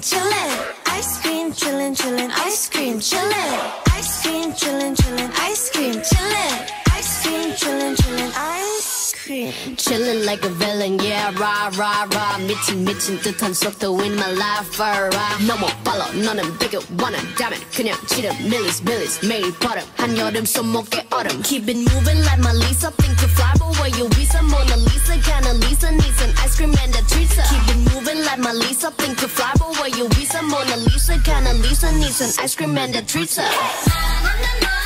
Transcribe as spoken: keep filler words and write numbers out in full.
chillin', ice cream, chillin', chillin', ice cream, chillin', ice cream, chillin', chillin', ice cream, chillin', ice cream, chillin', chillin', ice cream. Chillin' like a villain, yeah, rah, rah, rah. 미친, 미친 듯한 속도 in my life, rah. 너무 빨라, 너는 되게 원한다면 그냥 지름, millies, millies. 매일 버릇, 한여름 손목에 얼음. Keep it moving like my Lisa. Think to fly, but where you visa? Mona Lisa, kinda Lisa needs an ice cream and a treat. Keep it moving like my Lisa. Think to fly, but where you visa? Mona Lisa, kinda Lisa needs an ice cream and a treat.